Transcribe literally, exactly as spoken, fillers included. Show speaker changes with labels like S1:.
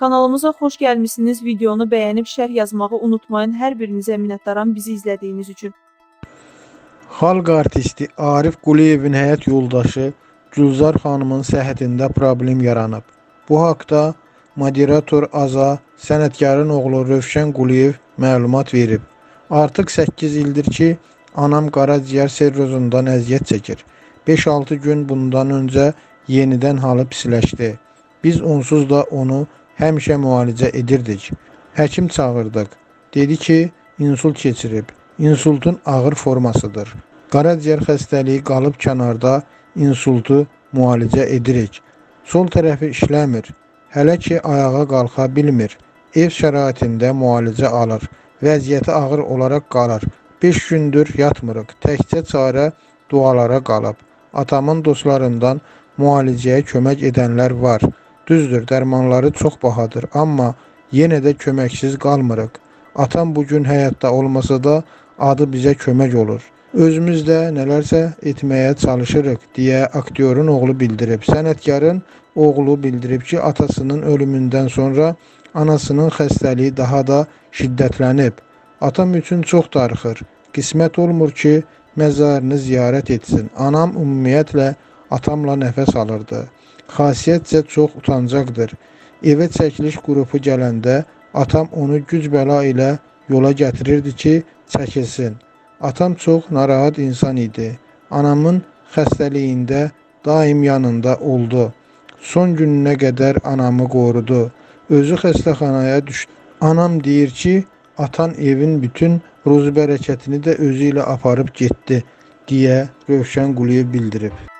S1: Kanalımıza xoş gəlmişsiniz. Videonu bəyənib şərh yazmağı unutmayın. Hər birinizə minnətdaram bizi izlədiyiniz üçün.
S2: Xalq artisti Arif Quliyevin həyat yoldaşı Gülzar xanımın səhhətində problem yaranıb. Bu haqda moderator Aza, sənətkarın oğlu Rövşən Quliyev məlumat verib. Artıq səkkiz ildir ki, anam qaraciyər serrozundan əziyyət çəkir. beş altı gün bundan öncə yenidən halı pisləşdi. Biz onsuz da onu həmişə müalicə edirdik. Həkim çağırdıq. Dedi ki, insult keçirib. İnsultun ağır formasıdır. Qaraciyər xəstəliyi qalıb kənarda, insultu müalicə edirik. Sol tərəfi işləmir. Hələ ki, ayağa qalxa bilmir. Ev şəraitində müalicə alır. Vəziyyəti ağır olaraq qalır. beş gündür yatmırıq. Təkcə çarə dualara qalıb. Atamın dostlarından müalicəyə kömək edənlər var. Düzdür, dərmanları çox bahadır, amma yenə də köməksiz qalmırıq. Atam bugün həyatda olmasa da adı bizə kömək olur. Özümüz də nələrsə etməyə çalışırıq, deyə aktyorun oğlu bildirib. Sənətkarın oğlu bildirib ki, atasının ölümündən sonra anasının xəstəliyi daha da şiddətlənib. Atam üçün çox darıxır. Qismət olmur ki, məzarını ziyarət etsin. Anam ümumiyyətlə atamla nəfəs alırdı. Xasiyyətcə çox utancaqdır. Evə çəkiliş qrupu gələndə atam onu güc bəla ilə yola gətirirdi ki, çəkilsin. Atam çox narahat insan idi. Anamın xəstəliyində daim yanında oldu. Son gününə qədər anamı qorudu. Özü xəstəxanaya düşdü. Anam deyir ki, atan evin bütün ruzi bərəkətini də özü ilə aparıb getdi, deyə Rövşən Quliyev bildirib.